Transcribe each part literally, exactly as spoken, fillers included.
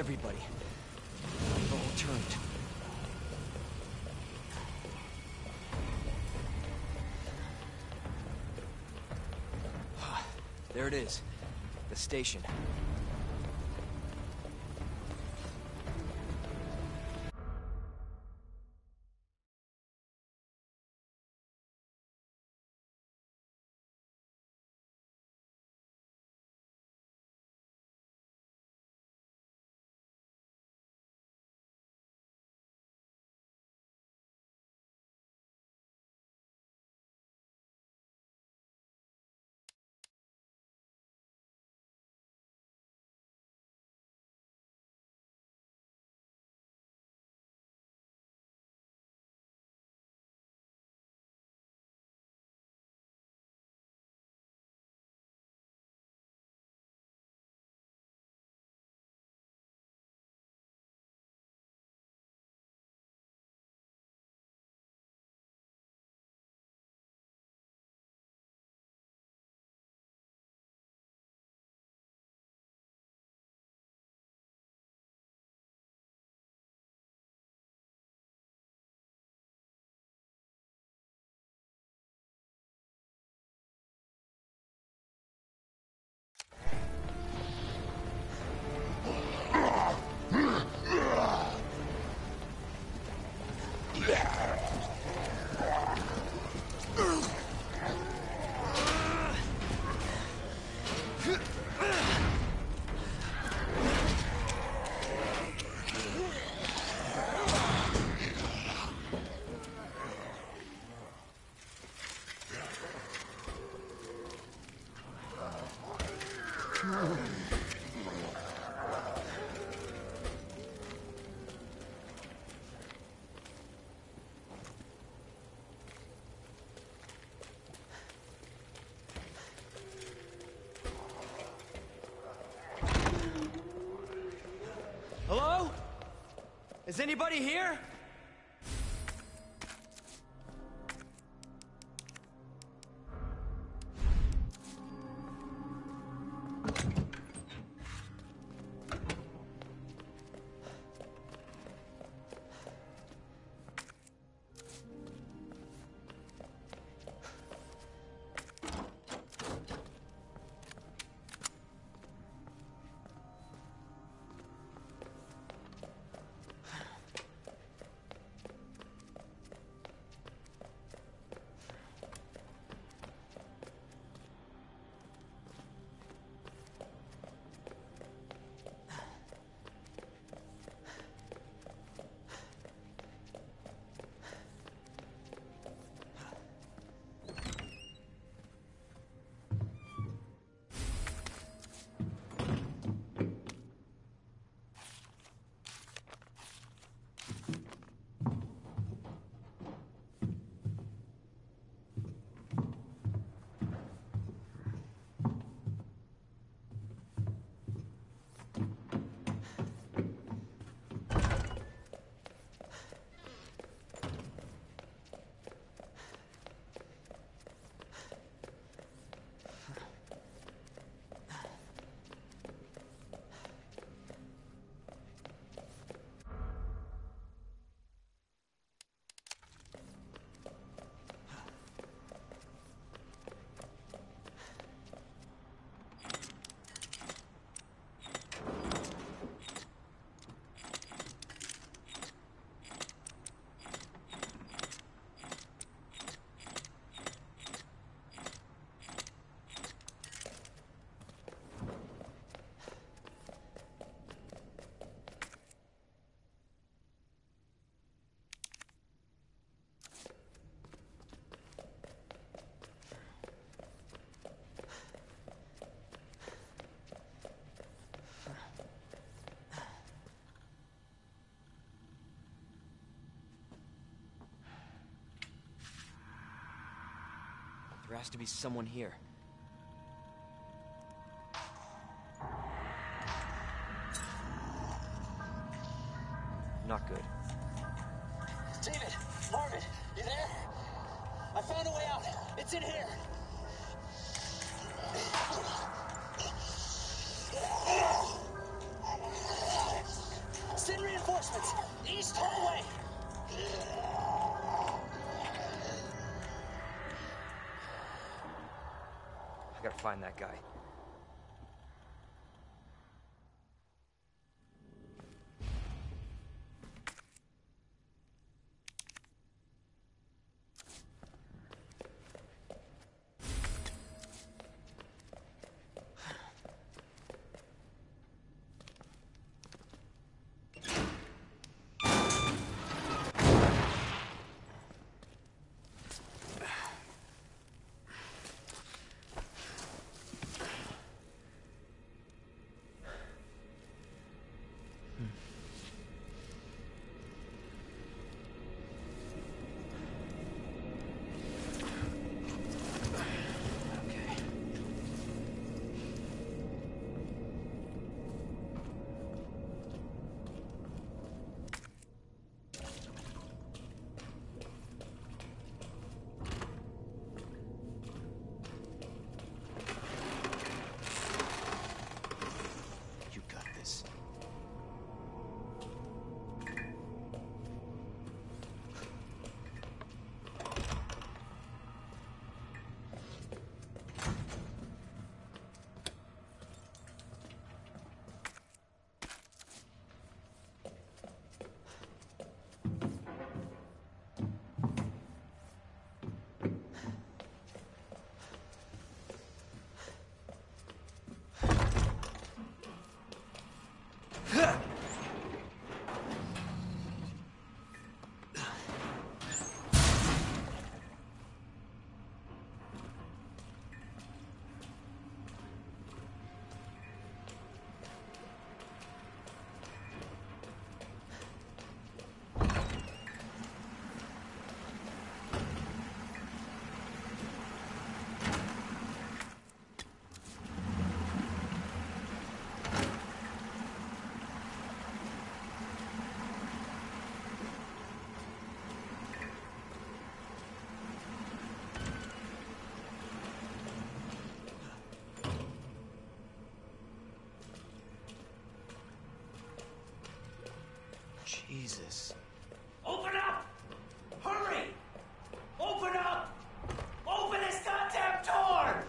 everybody. They've all turned. There it is. The station. Hello? Is anybody here? There has to be someone here. Not good. David! Marvin! You there? I found a way out! It's in here! Reinforcements! East hallway! I gotta find that guy. Jesus. Open up! Hurry! Open up! Open this goddamn door!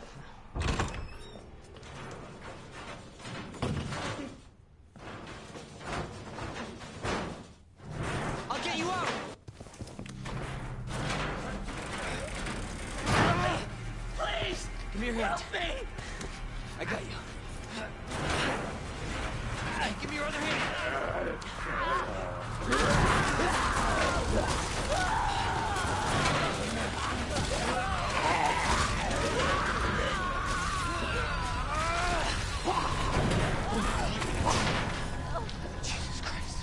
I'll get you out! Please! Give me your hand. Help me! I got you. Give me your other hand. Jesus Christ.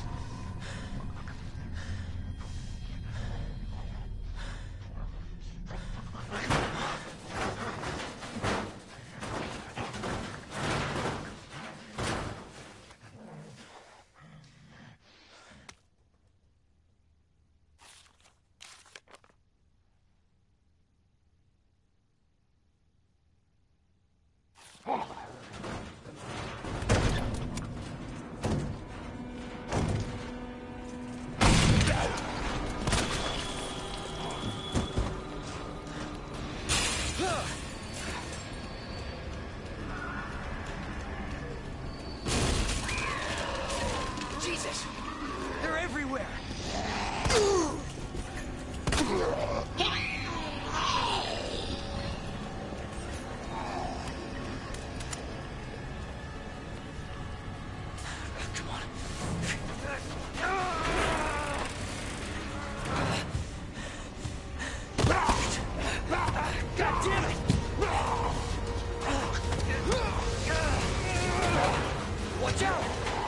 Jesus! They're everywhere! Come on. God damn it! Watch out!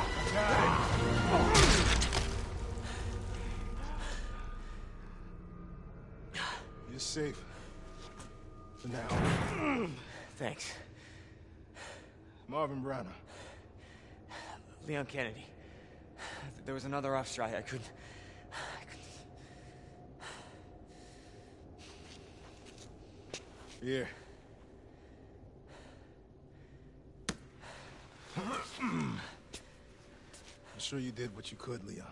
You're safe. For now. Thanks. Marvin Browner. Leon Kennedy. There was another off strike. I couldn't... I couldn't... Here. sure you did what you could, Leon.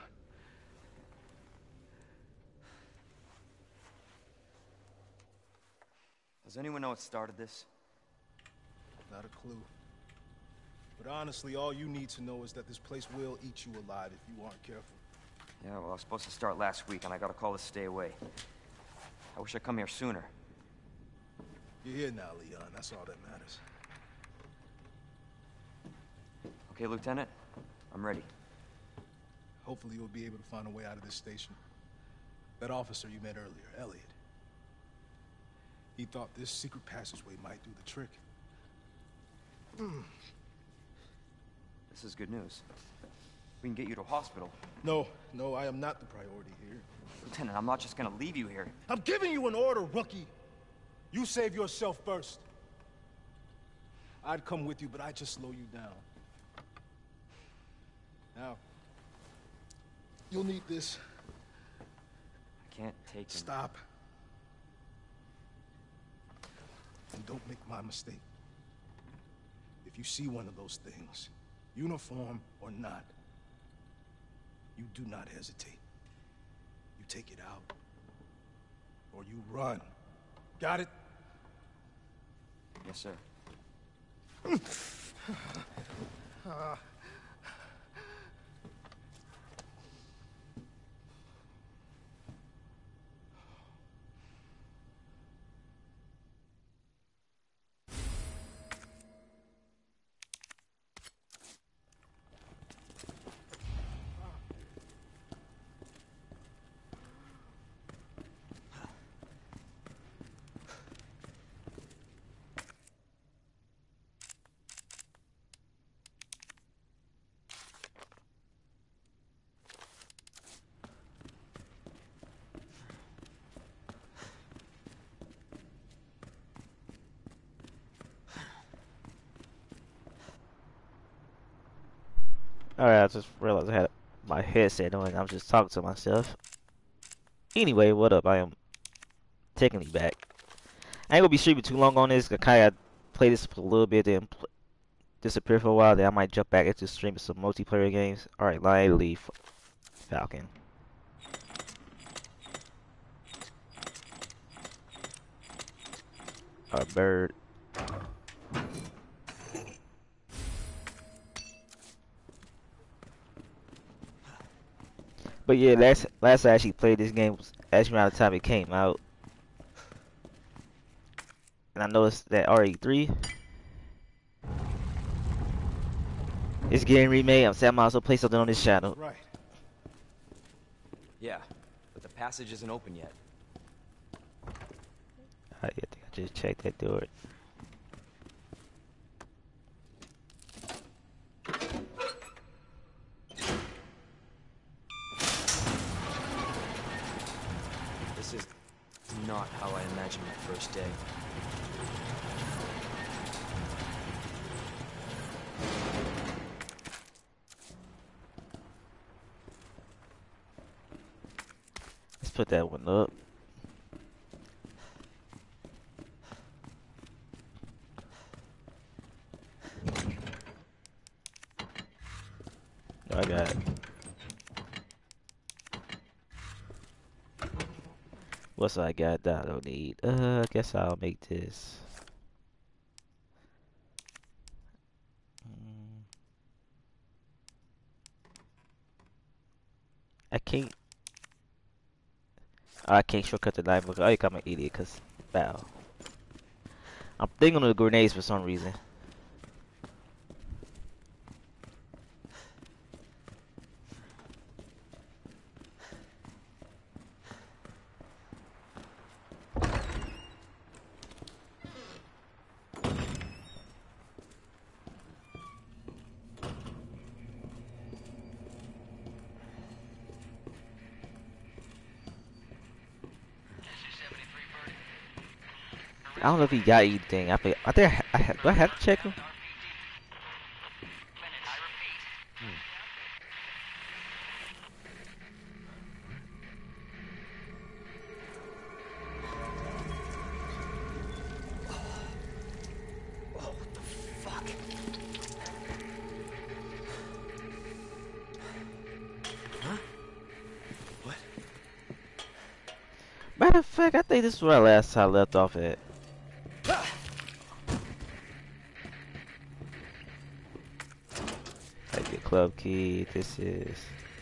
Does anyone know what started this? Not a clue. But honestly, all you need to know is that this place will eat you alive if you aren't careful. Yeah, well, I was supposed to start last week, and I got a call to stay away. I wish I'd come here sooner. You're here now, Leon. That's all that matters. Okay, Lieutenant? I'm ready. Hopefully you'll be able to find a way out of this station. That officer you met earlier, Elliot. He thought this secret passageway might do the trick. Mm. This is good news. We can get you to a hospital. No, no, I am not the priority here. Lieutenant, I'm not just gonna leave you here. I'm giving you an order, rookie. You save yourself first. I'd come with you, but I'd just slow you down. Now, you'll need this. I can't take him. Stop. And don't make my mistake. If you see one of those things, uniform or not, you do not hesitate. You take it out, or you run. Got it? Yes, sir. uh. Alright, I just realized I had my headset on and I was just talking to myself. Anyway, what up? I am technically back. I ain't gonna be streaming too long on this. I kinda play this for a little bit, then disappear for a while. Then I might jump back into streaming some multiplayer games. Alright, Lion Leaf Falcon. A bird. But yeah, last last I actually played this game was actually around the time it came out, and I noticed that R E three is getting remade. I'm saying I might also play something on this channel. Right. Yeah, but the passage isn't open yet. I think I just checked that door. This is not how I imagined my first day. Let's put that one up. I got it. What's I got that I don't need? Uh, I guess I'll make this. Mm. I can't. Oh, I can't shortcut the knife. Oh, you call me an idiot, cause wow. I'm thinking of the grenades for some reason. I don't know if he got anything. I think I think I, I, do I have to check him? Hmm. Oh, what the fuck? Matter of fact, I think this is where I last time I left off at. Take the club key. This is.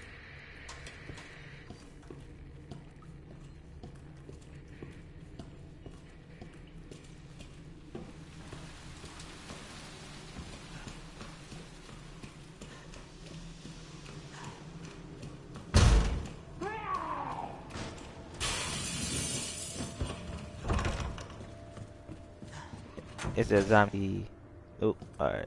It's a zombie. Oh, alright.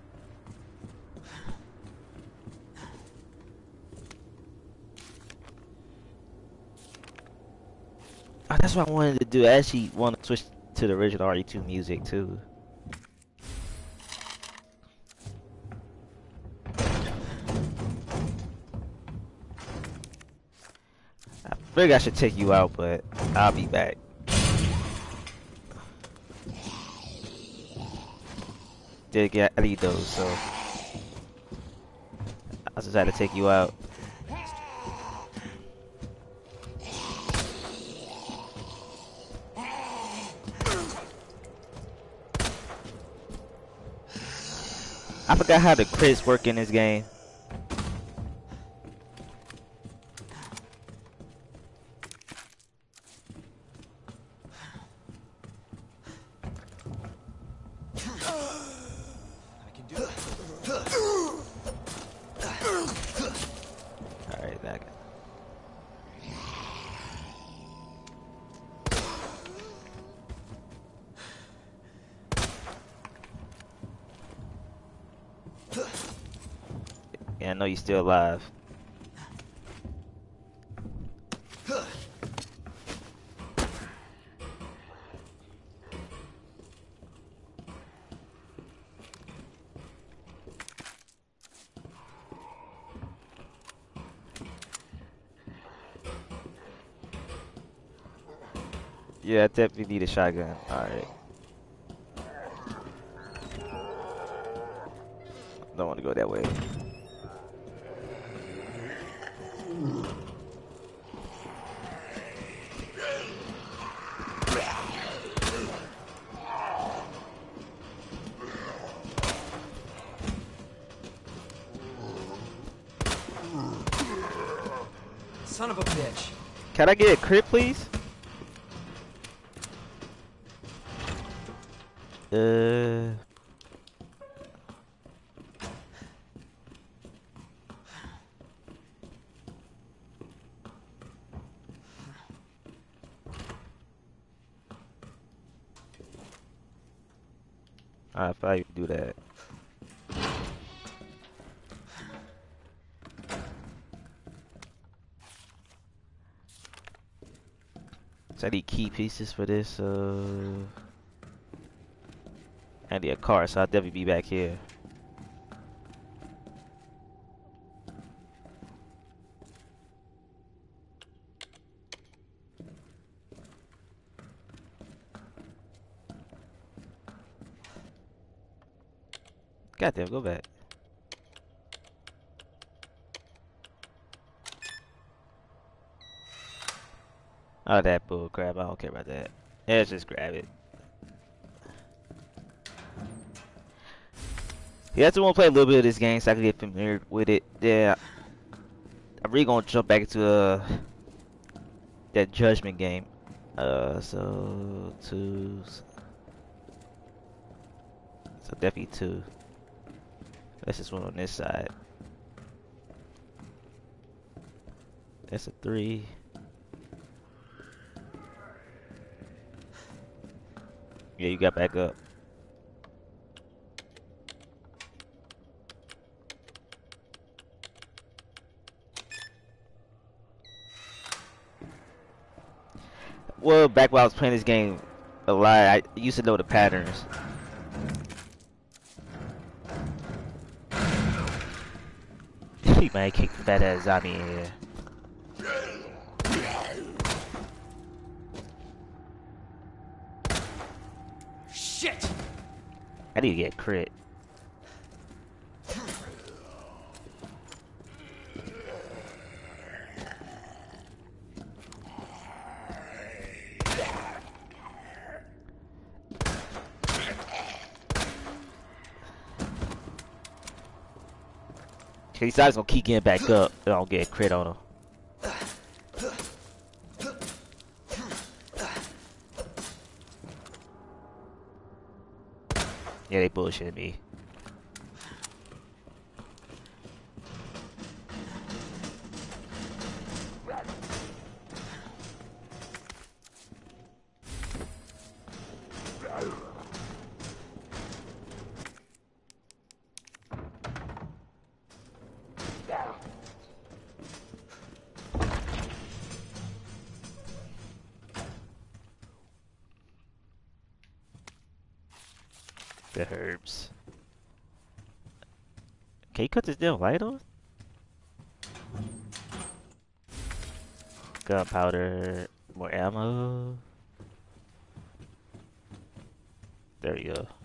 Oh, that's what I wanted to do. I actually want to switch to the original R E two music too. I figure I should take you out, but I'll be back. Did get I need those, so I just had to take you out. I forgot how the crits work in this game. Alright, back. Yeah, I know you're still alive. Yeah, I definitely need a shotgun. Alright. Don't want to go that way. Son of a bitch. Can I get a crit, please? Uh. Alright, if I do that. So I need key pieces for this. Uh, I need a car, so I'll definitely be back here. Goddamn, go back. Oh, that bull crap. I don't care about that. Let's just grab it. Yeah, I just want to play a little bit of this game so I can get familiar with it. Yeah, I'm really gonna jump back into uh, that Judgment game. Uh, so two. So definitely two. Let's just one on this side. That's a three. Yeah, you got back up. Well, back when I was playing this game a lot, I used to know the patterns. He might kick the fat ass zombie in here. Shit! I need to get crit. These guys gonna keep getting back up. They don't get a crit on them. Yeah, they bullshitting me. The herbs. Can you cut this damn light on? Gunpowder, more ammo. There you go.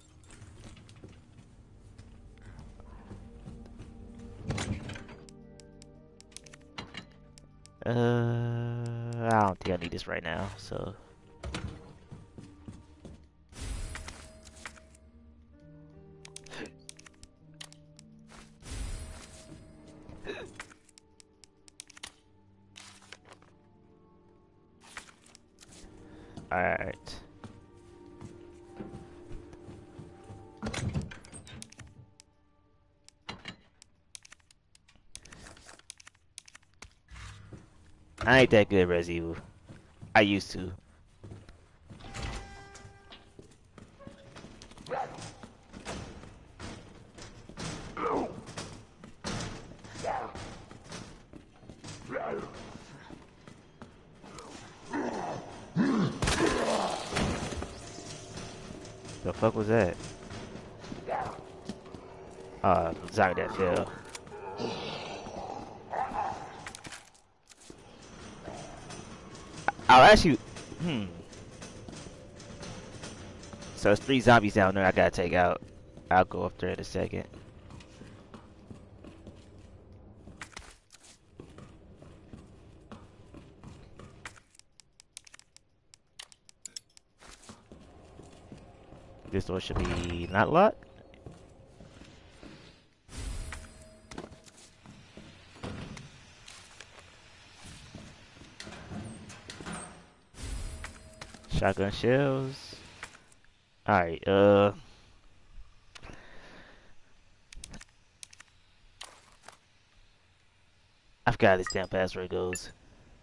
Uh, I don't think I need this right now, so. Alright. I ain't that good at Resident Evil. I used to. The fuck was that? Uh, sorry that fell. I'll actually, hmm. So there's three zombies down there I gotta take out. I'll go up there in a second. This door should be not locked. Shotgun shells. Alright, uh. I forgot how this damn password goes.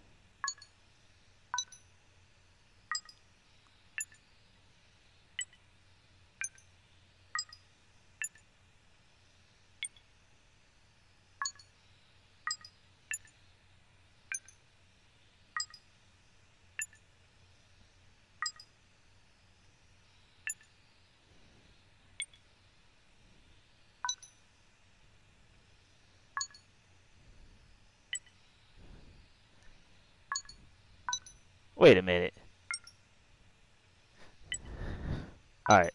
Wait a minute. Alright.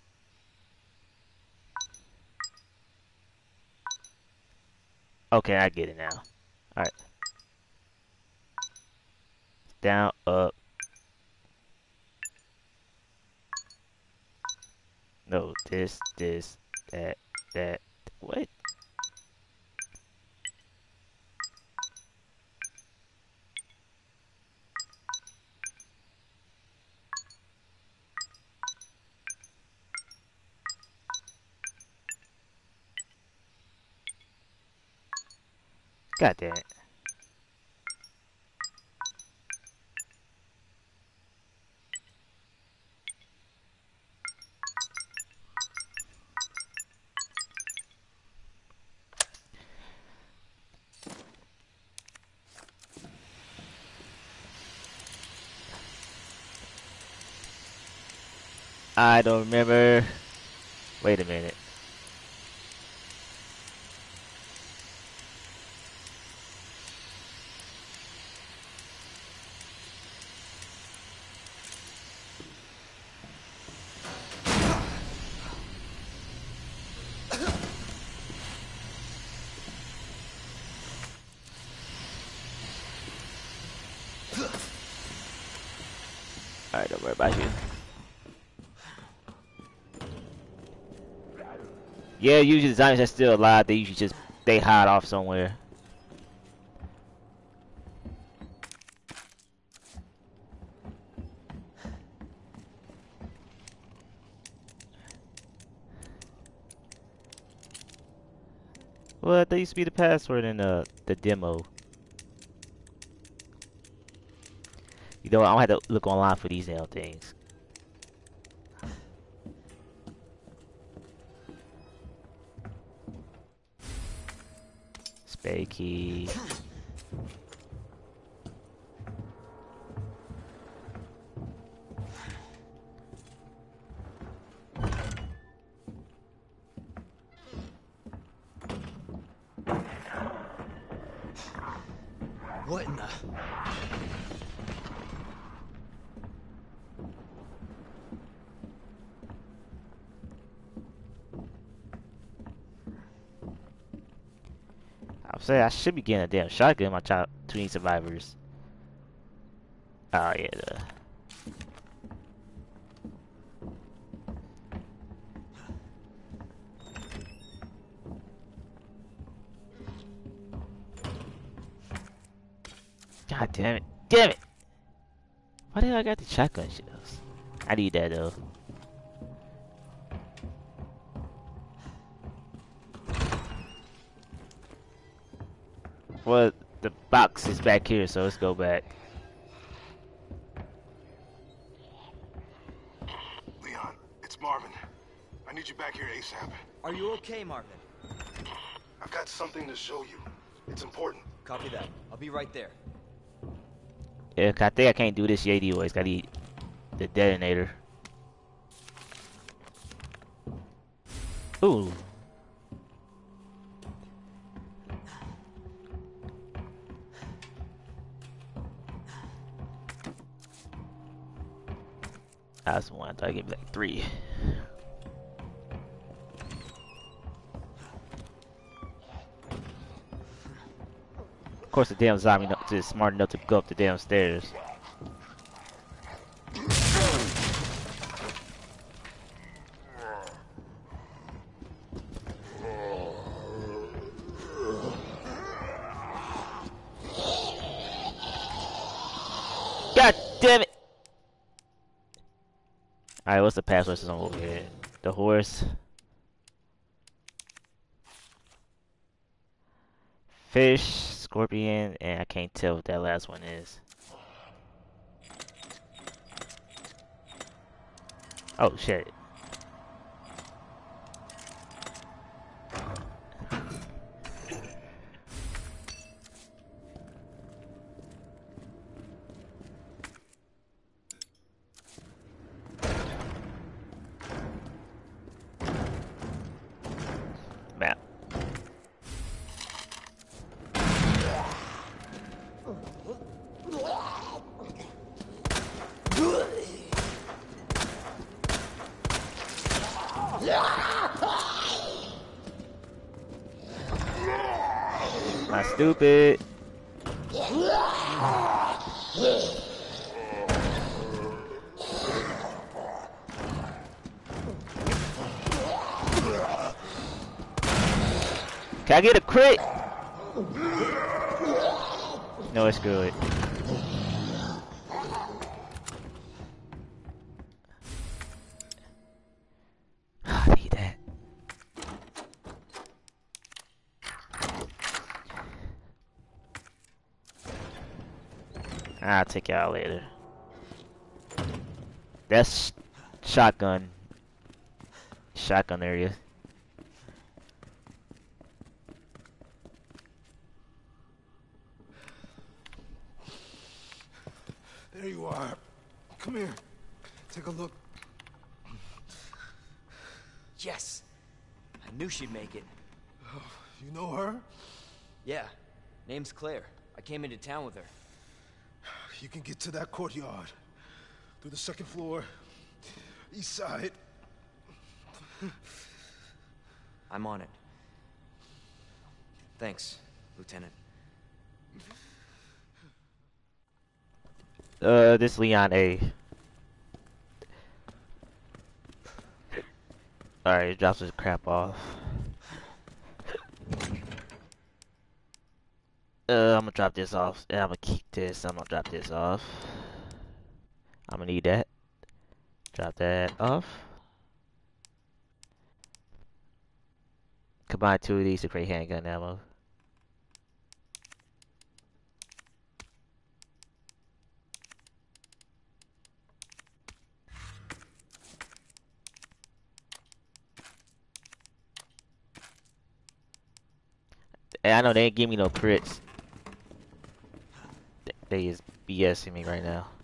Okay, I get it now. Alright. Down, up. No, this, this, that, that. What? God damn it. I don't remember. Wait a minute. Alright, don't worry about you. Yeah, usually the zombies are still alive. They usually just they hide off somewhere. Well, that used to be the password in the the demo. You know, I don't have to look online for these damn things. Spade key. What in the... I'm saying I should be getting a damn shotgun in my child tween survivors. Oh yeah. The... God damn it. Damn it! Why the hell I got the shotgun shells? I need that though. Well, the box is back here, so let's go back. Leon, it's Marvin. I need you back here ASAP. Are you okay, Marvin? I've got something to show you. It's important. Copy that. I'll be right there. Yeah, I think I can't do this yet anyways. I need the detonator. Ooh. That's one. I thought I'd give me like three. Of course, the damn zombie is smart enough to go up the damn stairs. God damn it! Alright, what's the password system over here? The horse. Fish, scorpion, and I can't tell what that last one is. Oh shit. Map. Not stupid. Can I get a crit? No, it's good. I need that. I'll take you out later. That's shotgun. Shotgun area. There you are. Come here. Take a look. Yes. I knew she'd make it. Oh, you know her? Yeah. Name's Claire. I came into town with her. You can get to that courtyard. Through the second floor. East side. I'm on it. Thanks, Lieutenant. Uh, this Leon A. Alright, drops his crap off. Uh, I'm gonna drop this off. Yeah, I'm gonna keep this. I'm gonna drop this off. I'm gonna need that. Drop that off. Combine two of these to create handgun ammo. And I know they ain't give me no crits. They is BSing me right now.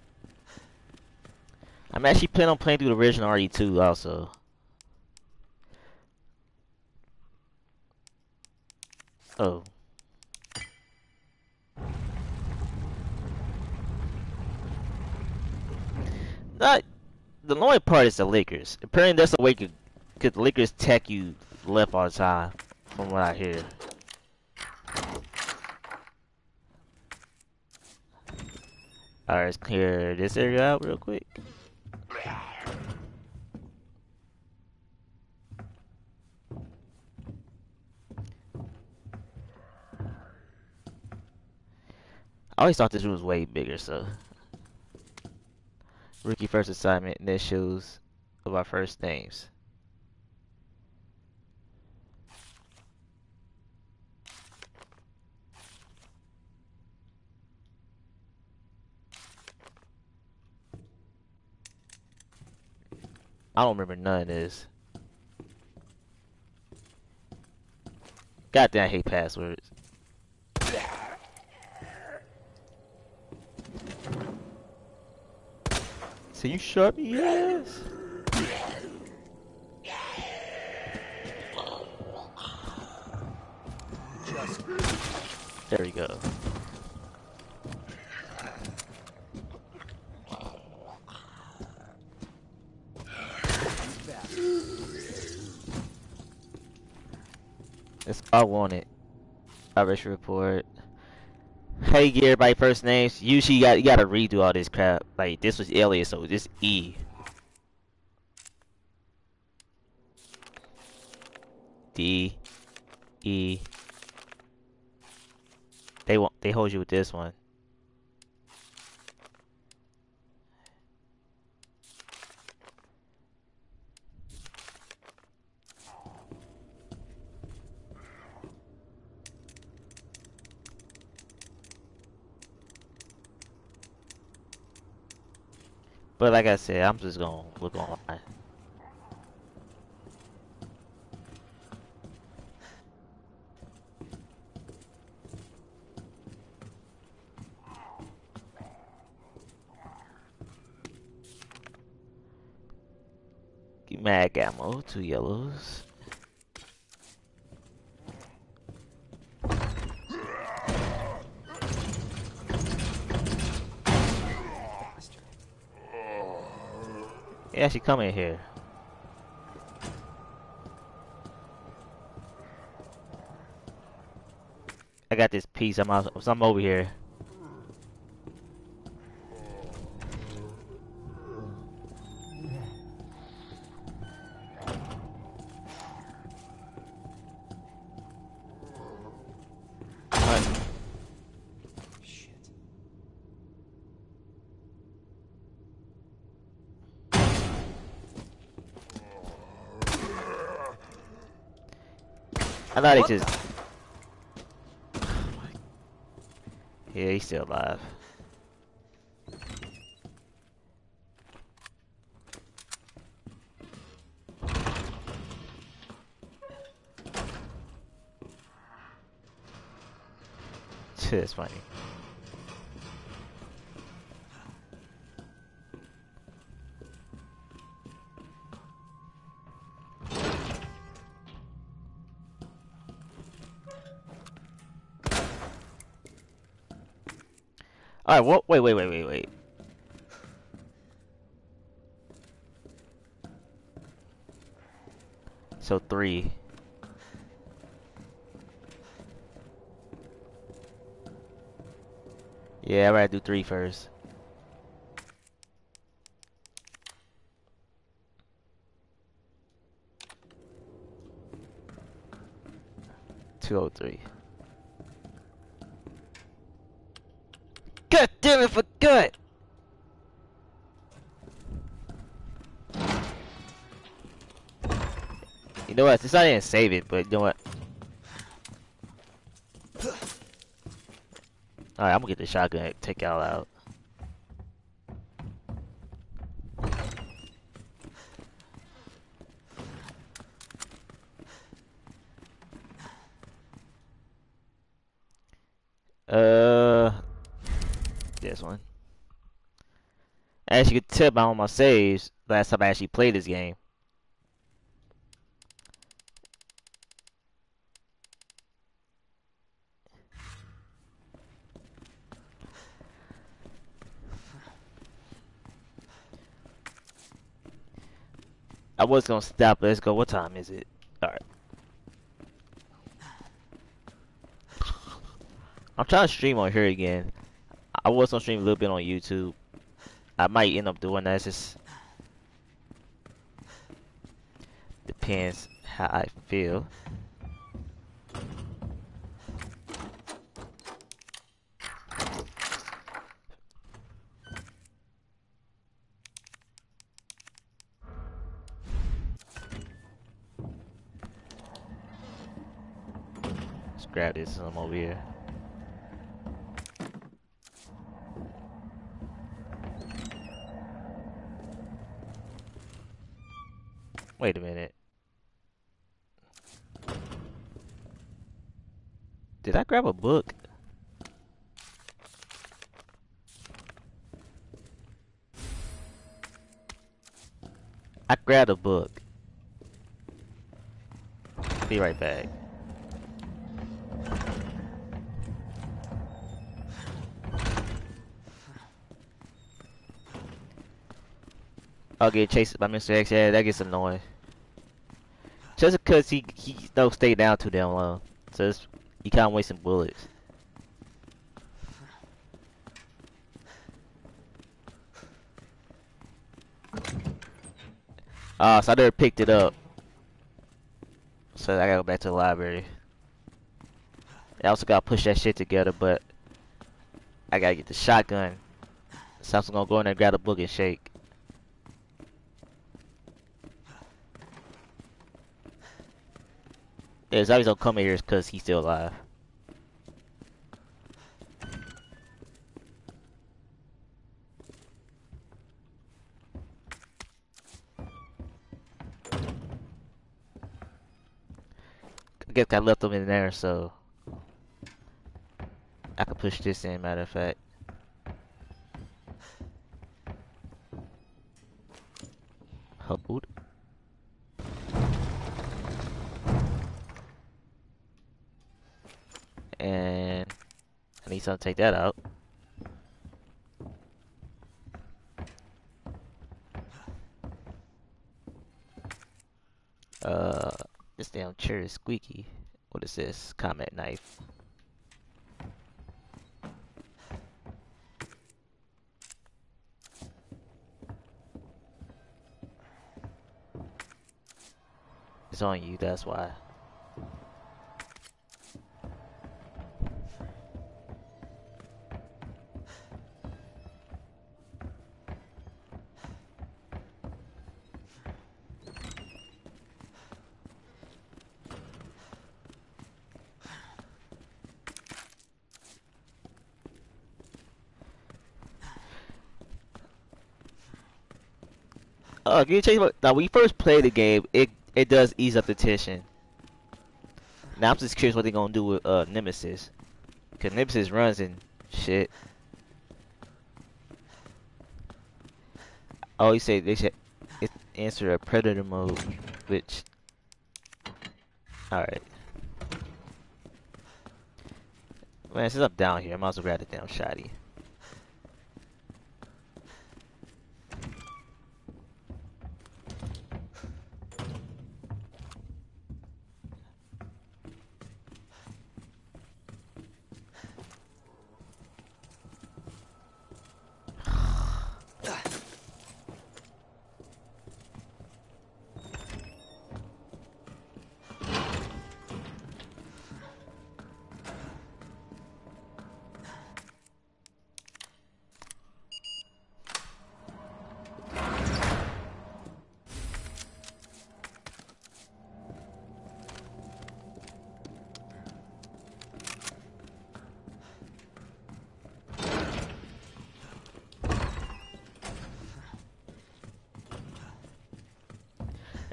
I'm actually planning on playing through the original R E two also. Oh. Not the annoying part is the liquors. Apparently that's the way you could the liquors tech you left all the time, from what I hear. Alright, let's clear this area out real quick. I always thought this room was way bigger, so. Rookie first assignment, initials of our first names. I don't remember none of this. Goddamn, I hate passwords. So you shot me, yes. There we go. That's all I wanted. Operation report. Hey, get everybody first names. Usually you got you gotta redo all this crap. Like this was alias, so this E. D. E. They want they hold you with this one. But like I said, I'm just gonna look online. Mag ammo, two yellows. Yeah, she come in here. I got this piece. I'm out, I'm over here. I thought he just. Yeah, he's still alive. It's funny. Alright, what? Wait, wait, wait, wait, wait. So three. Yeah, I gotta do three first. Two oh three. God damn it, for good! You know what? Since I didn't save it, but you know what? Alright, I'm gonna get the shotgun and take y'all out. Uh, this one. As you can tell by all my saves, last time I actually played this game. I was gonna stop, but let's go. What time is it? Alright. I'm trying to stream on here again. I was gonna stream a little bit on YouTube. I might end up doing that. It's just depends how I feel. Let's grab this some over here. Wait a minute. Did I grab a book? I grabbed a book. Be right back. I'll get chased by Mister X. Yeah, that gets annoying. Just because he he don't stay down too damn long, so it's, he kind of wasting bullets. Ah, uh, so I never picked it up. So I gotta go back to the library. I also gotta push that shit together, but I gotta get the shotgun. So I'm just gonna go in there and grab a book and shake. Yeah, Zombies don't come here because he's still alive. I guess I left them in there, so I can push this in, matter of fact. Hold. And I need something to take that out. Uh, this damn chair is squeaky. What is this? Combat knife. It's on you, that's why. Uh, can you tell you what? Now, when you first play the game, it it does ease up the tension. Now I'm just curious what they're gonna do with uh Nemesis, cause Nemesis runs and shit. Oh, you say they should it answer a predator mode, which. All right. Man, since I'm down here, I might as well grab the damn shotty.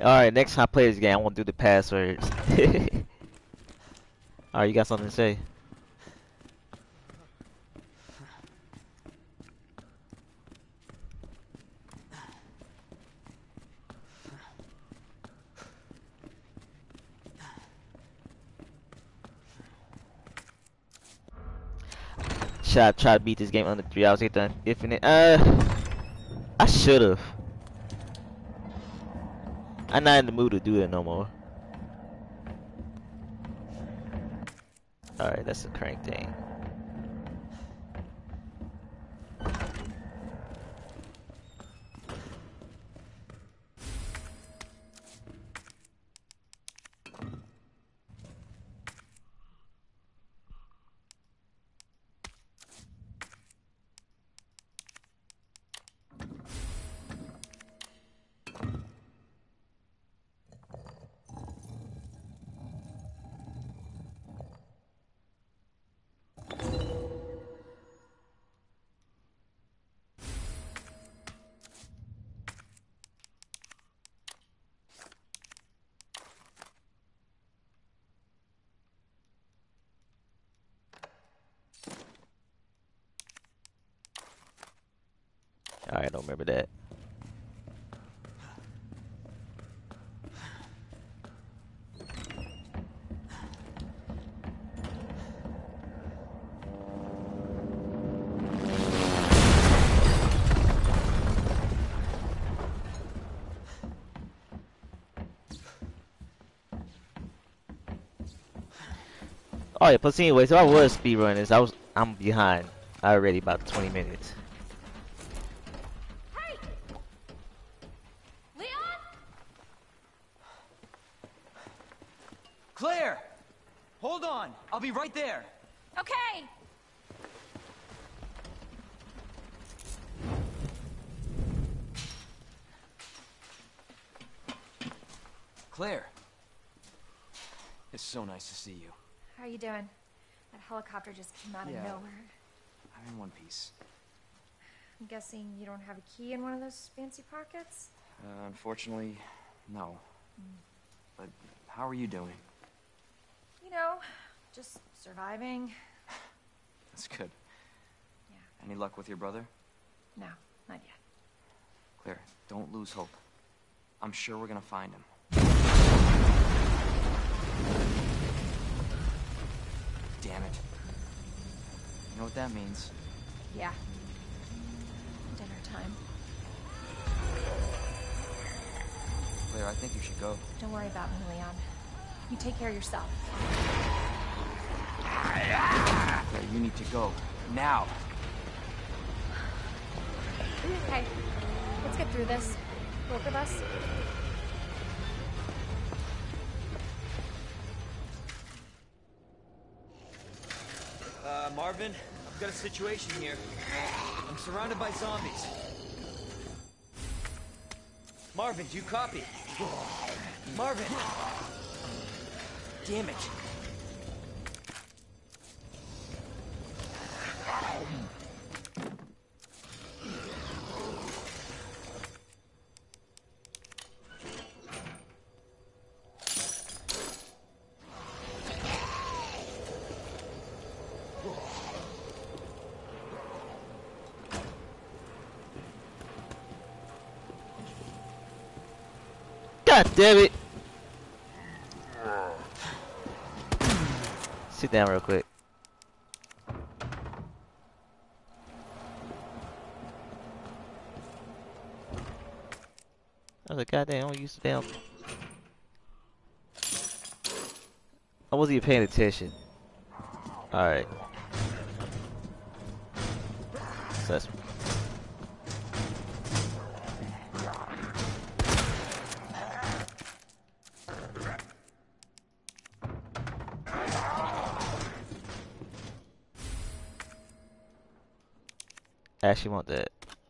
Alright, next time I play this game, I want to do the passwords. Alright, you got something to say? Should I try to beat this game under three hours? Get done infinite. Uh, I should have. I'm not in the mood to do it no more. Alright, that's the crank thing. Alright, I don't remember that. Oh yeah, plus anyways, if I was speedrunning this, I was I'm behind already about twenty minutes. Hey! Leon? Claire! Hold on! I'll be right there! Okay! Claire! It's so nice to see you. How are you doing? That helicopter just came out Yeah. of nowhere. I'm in one piece. I'm guessing you don't have a key in one of those fancy pockets? Uh, unfortunately, no. Mm. But how are you doing? You know, just surviving. That's good. Yeah. Any luck with your brother? No, not yet. Claire, don't lose hope. I'm sure we're gonna find him. Damn it. You know what that means? Yeah. Dinner time. Claire, I think you should go. Don't worry about me, Leon. You take care of yourself. Claire, you need to go. Now! Okay. Let's get through this. Both of us. Uh, Marvin, I've got a situation here. I'm surrounded by zombies. Marvin, do you copy? Marvin! Damn it. God damn it! Sit down real quick. I was like, God damn, I don't use the damn. I wasn't even paying attention. Alright. So that's. I actually want that.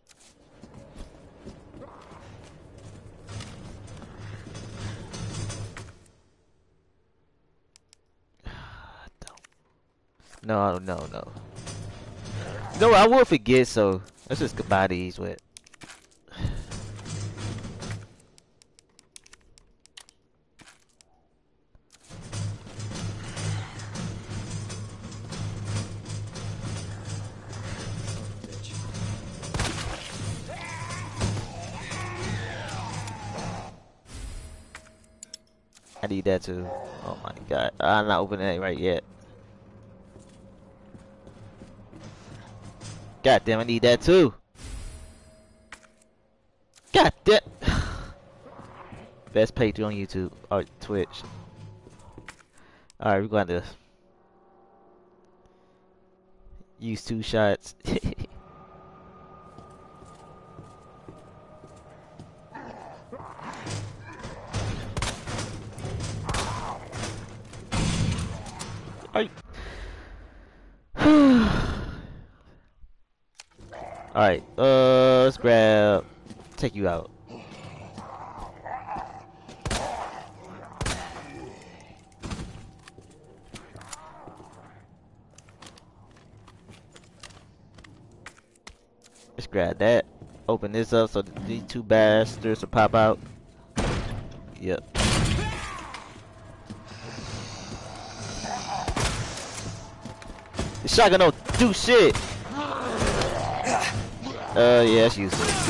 No, no, no. No, I will forget, so let's just buy these with. I need that too. Oh my god. I'm not opening it right yet. God damn, I need that too. God damn. Best playthrough on YouTube or Twitch. Alright, we're going to use two shots. Alright. Alright, uh, let's grab, take you out. Let's grab that. Open this up so these two bastards will pop out. Yep. The shotgun don't do shit. Uh, yeah, that's useless.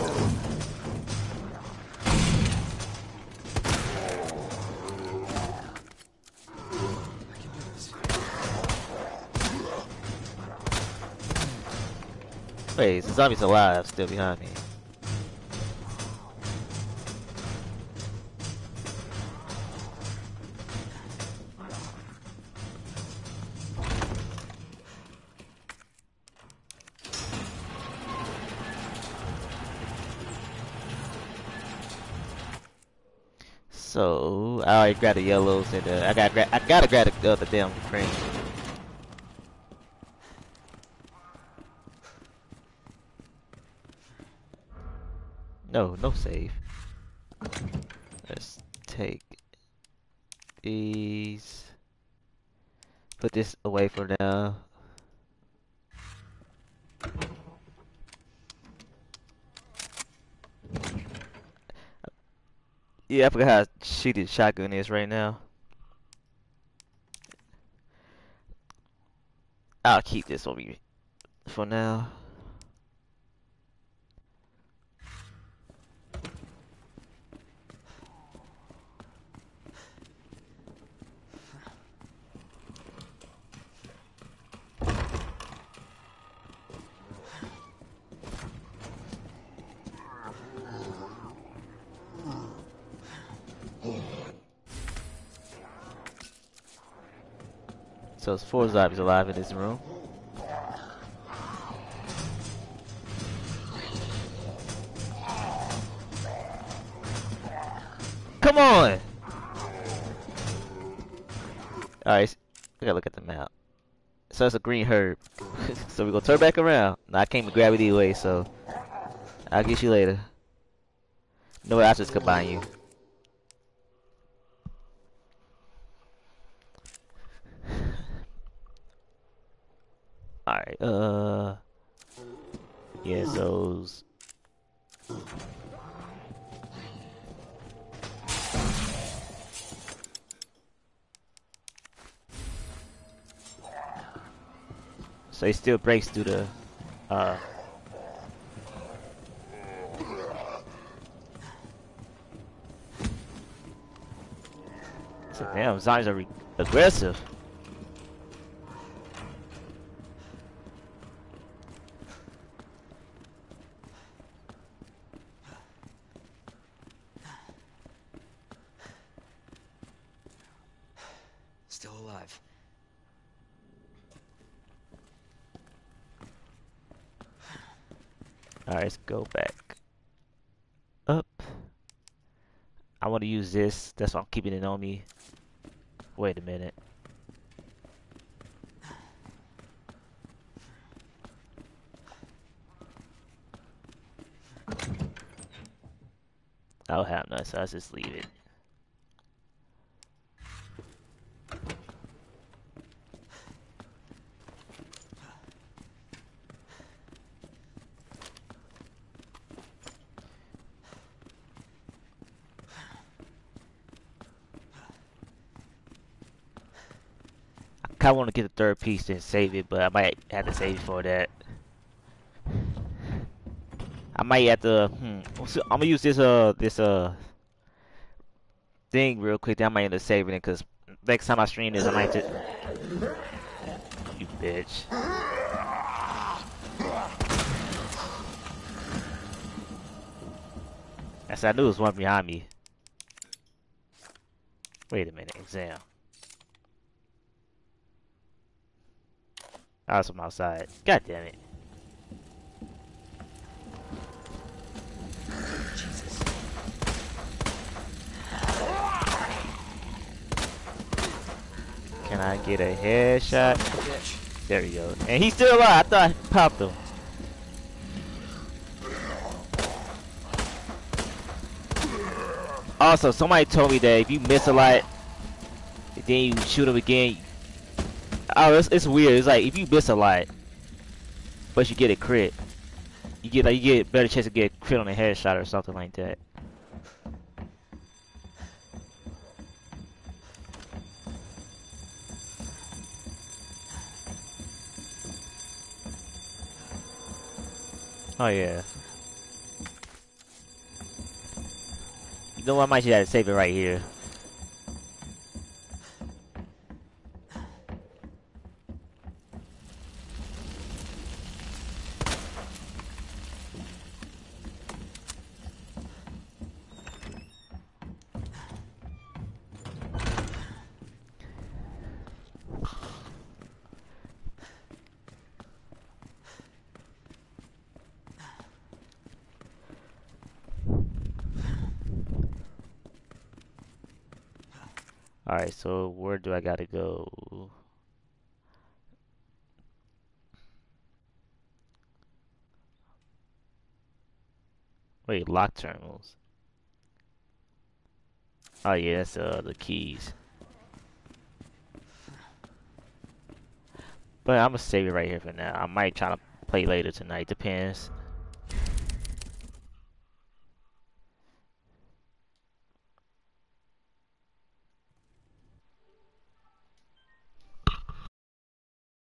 Wait, the zombie's alive, still behind me. So I already grabbed the yellows and uh, I got gra I gotta grab the other damn green. No, no save. Let's take these. Put this away for now. Yeah, I forgot how shitty the shotgun is right now. I'll keep this on me for now. So there's four zombies alive in this room. Come on! Alright, we gotta look at the map. So it's a green herb. So we're gonna turn back around. Now I can't even grab it anyway, so I'll get you later. No, I'll just combine you. Alright, uh... yeah, those... So it still breaks through the, uh... so damn, zombies are aggressive. Still alive. Alright, let's go back up. I want to use this. That's why I'm keeping it on me. Wait a minute. I don't have none, so I'll just leave it. I want to get the third piece and save it, but I might have to save it for that. I might have to. Hmm, I'm gonna use this uh this uh thing real quick. Then I might end up saving it because next time I stream this, I might just. You bitch. As I knew there was one behind me. Wait a minute, exam. I was from outside. God damn it. Jesus. Can I get a headshot? Bitch. There we go. And he's still alive. I thought I popped him. Also, somebody told me that if you miss a lot, then you shoot him again. Oh, it's, it's weird. It's like if you miss a lot, but you get a crit, you get like you get a better chance to get a crit on a headshot or something like that. Oh yeah. You know what? I might just have to save it right here. Alright, so where do I gotta go? Wait, lock terminals. Oh yeah, that's uh, the keys. But I'm gonna save it right here for now. I might try to play later tonight, depends.